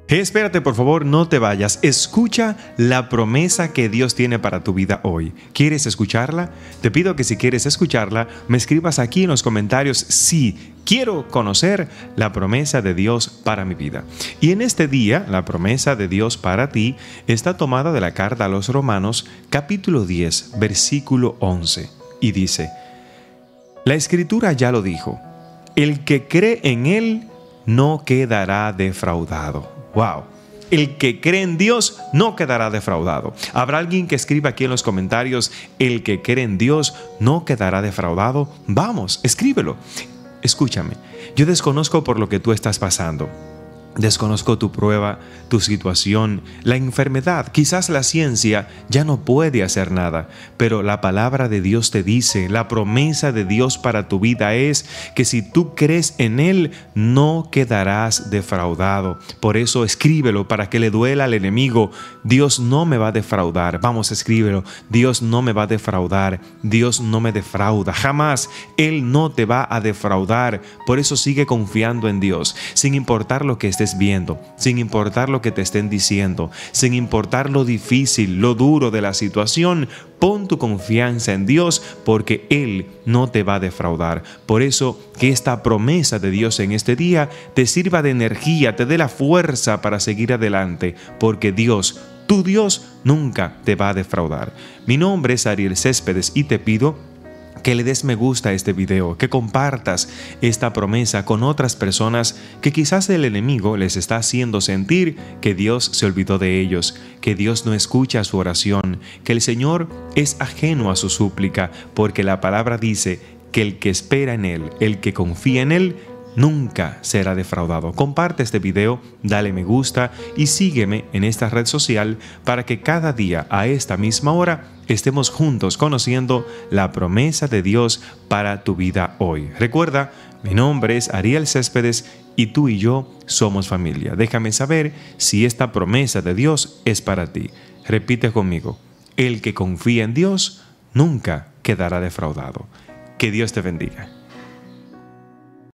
Espérate, por favor, no te vayas. Escucha la promesa que Dios tiene para tu vida hoy. ¿Quieres escucharla? Te pido que si quieres escucharla, me escribas aquí en los comentarios: sí, quiero conocer la promesa de Dios para mi vida. Y en este día, la promesa de Dios para ti está tomada de la carta a los Romanos, capítulo 10, versículo 11. Y dice: la Escritura ya lo dijo, el que cree en Él no quedará defraudado. ¡Wow! El que cree en Dios no quedará defraudado. ¿Habrá alguien que escriba aquí en los comentarios: el que cree en Dios no quedará defraudado? Vamos, escríbelo. Escúchame, yo desconozco por lo que tú estás pasando. Desconozco tu prueba, tu situación, la enfermedad. Quizás la ciencia ya no puede hacer nada, pero la palabra de Dios te dice, la promesa de Dios para tu vida es que si tú crees en Él, no quedarás defraudado. Por eso escríbelo para que le duela al enemigo. Dios no me va a defraudar. Vamos, escríbelo. Dios no me va a defraudar. Dios no me defrauda. Jamás. Él no te va a defraudar. Por eso sigue confiando en Dios, sin importar lo que estés viendo, sin importar lo que te estén diciendo, sin importar lo difícil, lo duro de la situación. Pon tu confianza en Dios, porque Él no te va a defraudar. Por eso, que esta promesa de Dios en este día te sirva de energía, te dé la fuerza para seguir adelante, porque Dios, tu Dios, nunca te va a defraudar. Mi nombre es Ariel Céspedes y te pido que le des me gusta a este video, que compartas esta promesa con otras personas que quizás el enemigo les está haciendo sentir que Dios se olvidó de ellos, que Dios no escucha su oración, que el Señor es ajeno a su súplica, porque la palabra dice que el que espera en Él, el que confía en Él, nunca será defraudado. Comparte este video, dale me gusta y sígueme en esta red social para que cada día a esta misma hora estemos juntos conociendo la promesa de Dios para tu vida hoy. Recuerda, mi nombre es Ariel Céspedes y tú y yo somos familia. Déjame saber si esta promesa de Dios es para ti. Repite conmigo: el que confía en Dios nunca quedará defraudado. Que Dios te bendiga.